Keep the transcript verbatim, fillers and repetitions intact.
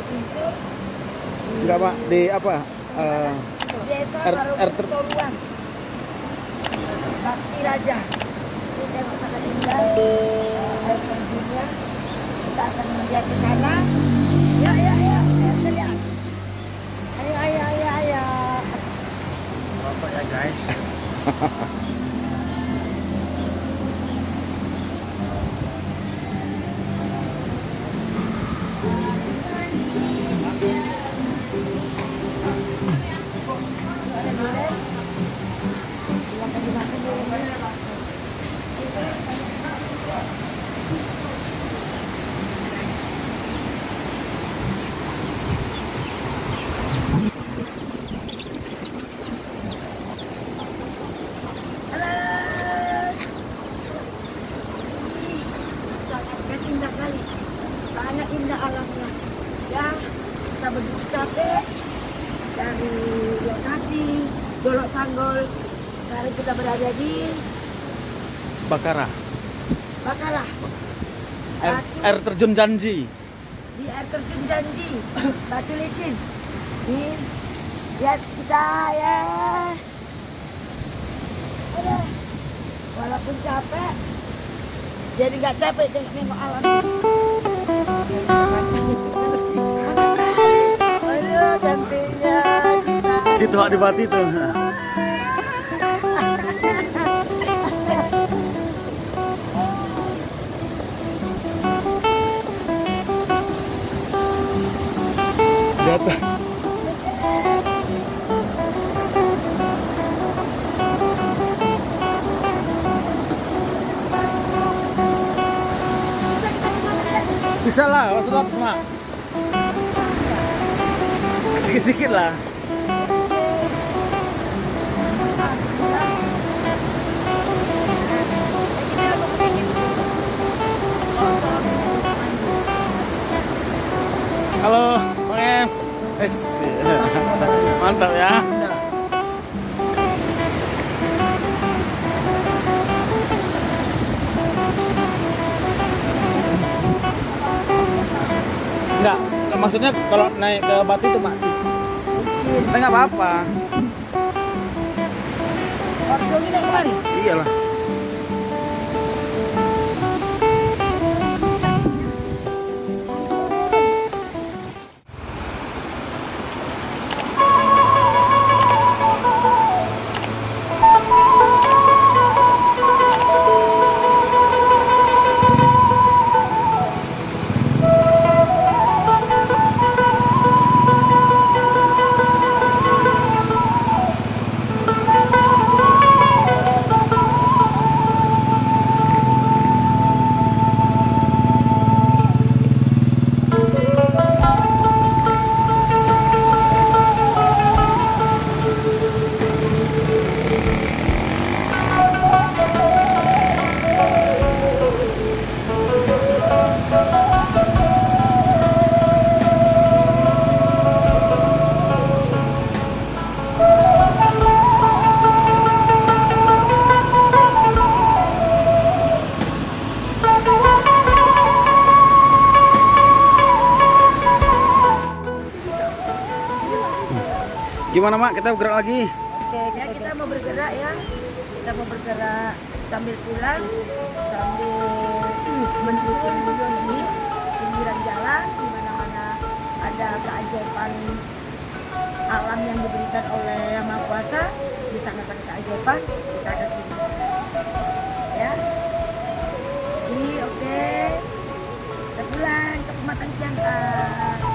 pintu. Enggak Pak, di apa? Uh, Desa R, R, Toluan. Bakti Raja. Kita akan tinggal air terjunnya. Kita akan melihat ke sana. Ya, ya, ya, ya, lihat. Ayo, ayo, ayo, ayo. Apa ya guys? Sangat indah kali, sangat indah alamnya. Ya, kita begitu capek dari lokasi Dolok Sanggol. Sekarang kita berada di Bakara. Bakara. Air, Batu- air terjun Janji. Di air terjun Janji, Batu Licin. Di lihat kita ya. Aduh. Walaupun capek, jadi nggak capek dengan nengok alam. Aduh, cantiknya kita. Itu Pak di Bati tuh. Jatuh. Bisa lah, waktu itu semua. Sedikit-sedikit lah. Halo, Bang Em. Eh, mantap ya. Enggak, maksudnya kalau naik ke Batu itu mati. Tapi nggak apa-apa. Waktu ini kemarin. Iyalah. Gimana Mak, kita bergerak lagi? Oke, ya kita mau bergerak ya. Kita mau bergerak sambil pulang, sambil menuju tujuan ini, pinggiran jalan, di mana-mana ada keajaiban alam yang diberikan oleh Yang Maha Kuasa, di sana-sana keajaiban, kita akan sini. Ya. Jadi oke, kita pulang ke Pematang Siantar.